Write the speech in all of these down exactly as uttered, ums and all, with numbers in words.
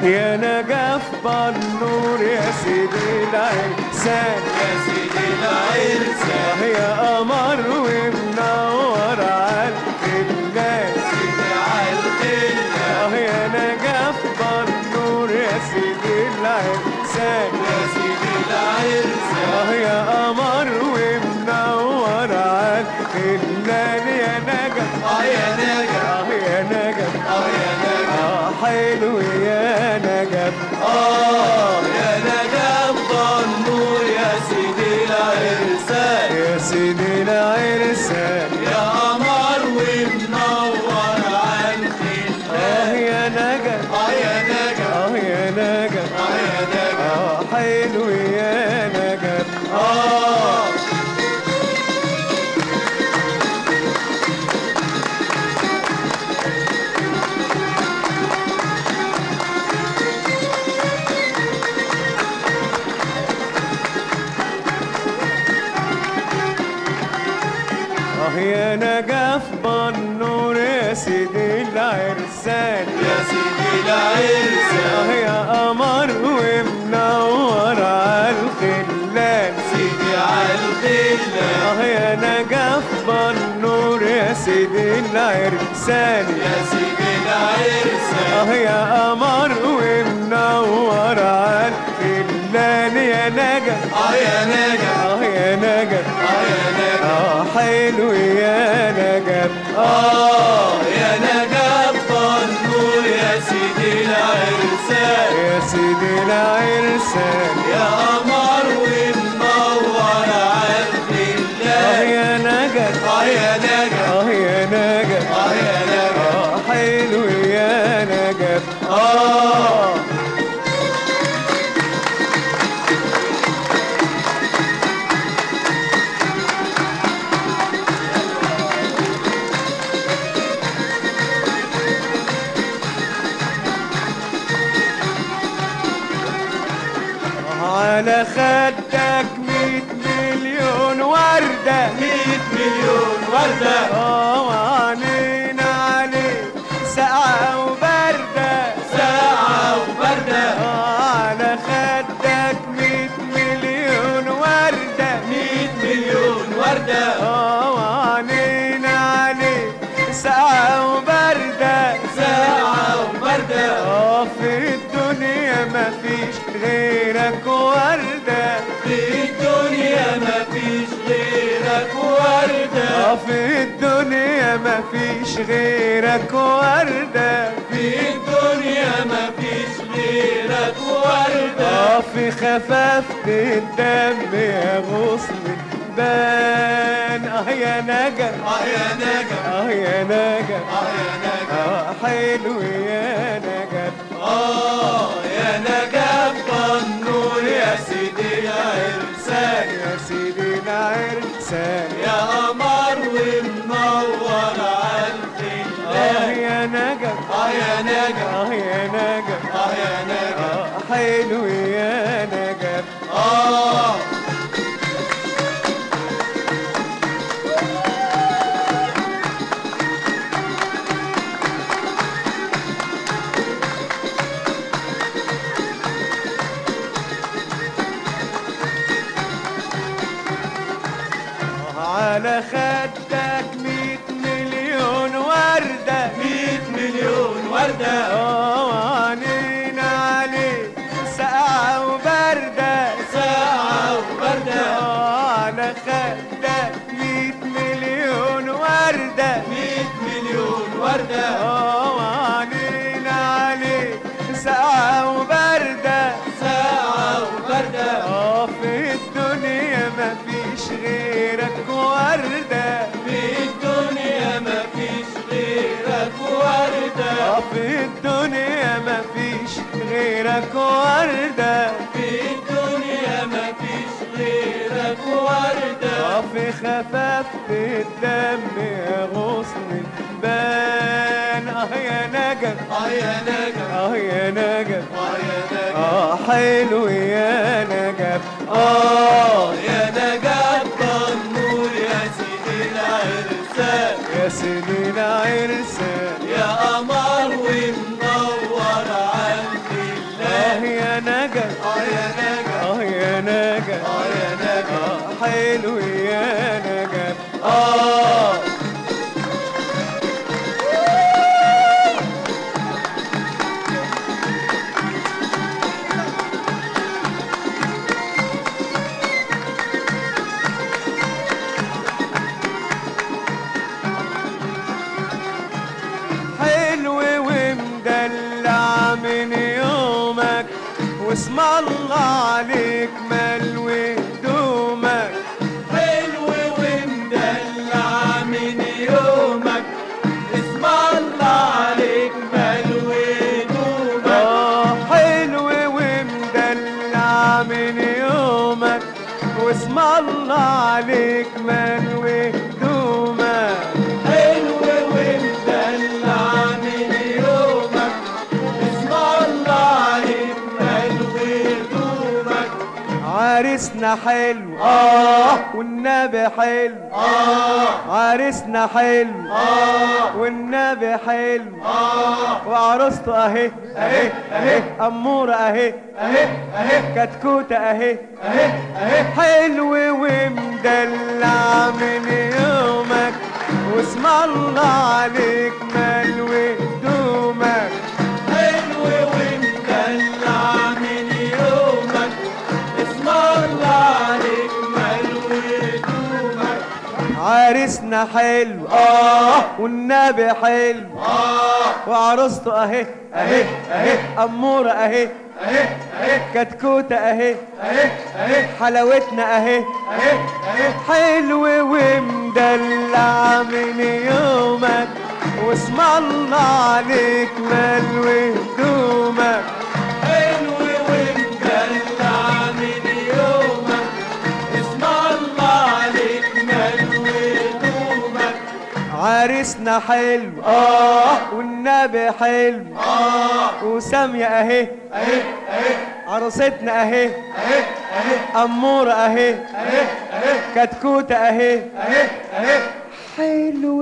يا نجف بالنور يا سيدي العرسان، يا سيدي العرسان يا قمر ومنور عالخلان، سيدي عالخلان يا نجف بالنور يا سيدي العرسان، يا سيدي العرسان يا قمر ومنور عالخلان، يا نجف اه يا نجف اه يا نجف اه يا نجف اه حلو يا نجف اه يا نجف بالنور يا سيدي العرسان يا سيدي العرسان، يا قمر ومنور عالخلان اه يا نجف اه يا نجف اه يا نجف اه يا نجف اه حلو يا نجف اه اه يا نجف بالنور يا سيدي العرسان، يا سيدي العرسان اه يا قمر ومنور عالخلان، سيدي عالخلان اه يا نجف بالنور يا سيدي العرسان، يا سيدي العرسان اه يا قمر ومنور عالخلان، يا نجف اه يا نجف اه يا نجف اه يا نجف اه حلو يا نجف اه يا نجف بالنور يا سيدي العرسان يا سيدي العرسان، يا قمر ومنور عالخلان اه يا نجف اه يا نجف اه يا نجف اه يا نجف اه حلو يا نجف اه على خدك ميت مليون وردة، ميت مليون وردة اه وعنينا عليك ساقعة وبردة، ساعة وبردة على خدك ميت مليون وردة، ميت مليون وردة اه وعنينا عليك ساقعة وبردة، ساعة وبردة اه في الدنيا مفيش غيرك وردة، في الدنيا مفيش غيرك وردة اه في الدنيا مفيش غيرك وردة، في الدنيا مفيش غيرك وردة اه في خفافة الدم يا غصن بان، اه يا نجف اه يا نجف اه يا نجف اه يا نجف اه حلو يا نجف اه يا نجف بالنور يا سيدي العرسان يا سيدي العرسان، يا قمر ومنور اه عالخلان يا نجف اه يا نجف اه يا نجف اه يا نجف اه حلو يا نجف اه على خدك ميت مليون وردة، ميت مليون وردة اه وعنينا عليك ساقعة وبردة، ساعة وبردة اه على خدك ميت مليون وردة، ميت مليون وردة اه وعنينا عليك ساقعة وبردة، ساعة وبردة اه في الدنيا مفيش غيرك وردة، في الدنيا مفيش غيرك وردة اه في الدنيا مفيش غيرك وردة، في الدنيا مفيش غيرك وردة اه في خفافة الدم يا غصن بان، اه يا نجف اه يا نجف اه يا نجف اه يا نجف اه حلو يا نجف اه يا نجف بالنور يا سيدي العرسان يا سيدي العرسان، يا قمر ومنور عالخلان واسم الله عليك ملوي هدومك حلو ومدلع من يومك اسم الله عليك ملوي هدومك اه حلو ومدلع من يومك واسم الله عليك ملوي هدومك حلو ومدلع من يومك اسم الله عليك ملوي هدومك عريسنا حلو اه والنبي حلو آه عريسنا حلو آه والنبي حلو آه وعروسته اهي اهي اهي اموره اهي أهي أهي كتكوته اهي أهي أهي حلو ومدلع من يومك واسم الله عليك ملوي هدومك حلو ومدلع من يومك اسم الله عليك ملوي هدومك عريسنا حلو اه والنبي حلو آه وعروسته اهي أهي أهي اموره اهي أهي أهي كتكوته اهي أهي أهي حلاوتنا اهي أهي أهي حلو ومدلع من يومك واسم الله عليك ملوي هدومك حلو ومدلع من يومك اسم الله عليك ملوي هدومك عريسنا حلو اه والنبي حلو آه وسامية اهي أهي أهي عروستنا اهي أهي أهي امورة اهي أهي أهي كتكوتة اهي أهي أهي حلو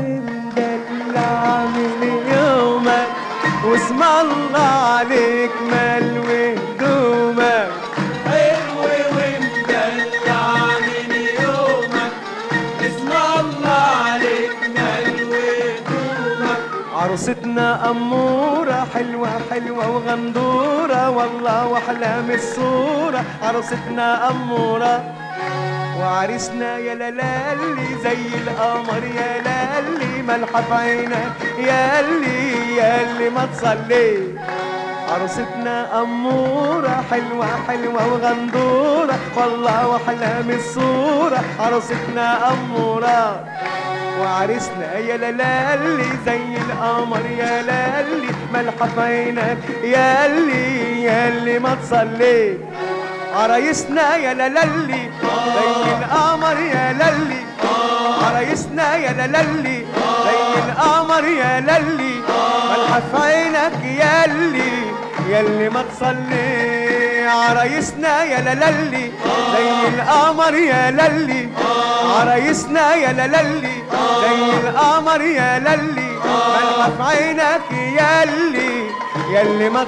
ومدلع من يومك واسم الله عليك ملوي هدومك حلو ومدلع من يومك اسم الله عليك ملوي هدومك عروستنا أمورة حلوة حلوة وغندورة والله وأحلام الصورة عروستنا أمورة وعريسنا يا لالي زي القمر يا لالي ملحة في عينك يا اللي يا اللي ما تصلي عروستنا أمورة حلوة حلوة وغندورة والله وأحلام الصورة عروستنا أمورة وعريسنا يا لالي زي القمر يا لالي ملحة في عينك يا اللي يا اللي ما تصلي عرايسنا يا لالي زي القمر يا لالي عرايسنا يا لالي زي القمر يا لالي ملحة في عينك يا اللي يا اللي ما تصلي عرايسنا يا لالي زي القمر يا لالي عرايسنا يا لالي زي القمر يا لالي ملحة في عينك يا اللي يا اللي ما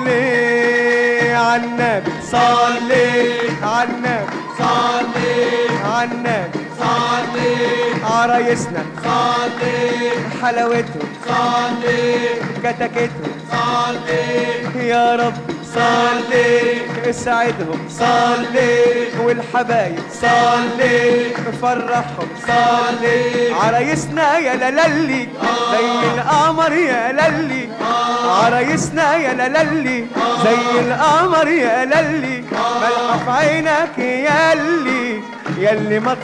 تصلي عالنبي صلي عالنبي صلي عالنبي صلي عرايسنا صلي حلاوتهم صلي كتكتهم صلي يا رب صلي اسعدهم صلي والحبايب صلي فرحهم صلي عرايسنا يا لالي زي القمر يا لالي عرايسنا يا لالي زي القمر يا لالي ملحة في عينك يا اللي يا اللي ما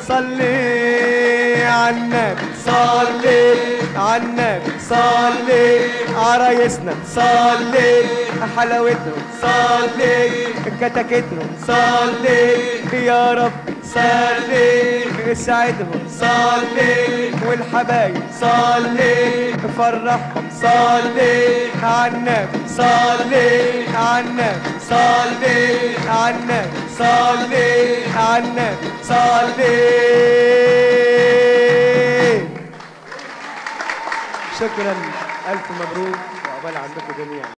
تصلي عالنبي صلي عالنبي صلي عرايسنا صلي حلاوتهم صلي كتكتهم صلي يا رب صلي اسعدهم صلي والحبايب صلي فرحهم صلي عالنبي صلي عالنبي صلي عالنبي صلي عالنبي صلي شكرا ألف مبروك وعقبال عندكم جميعا.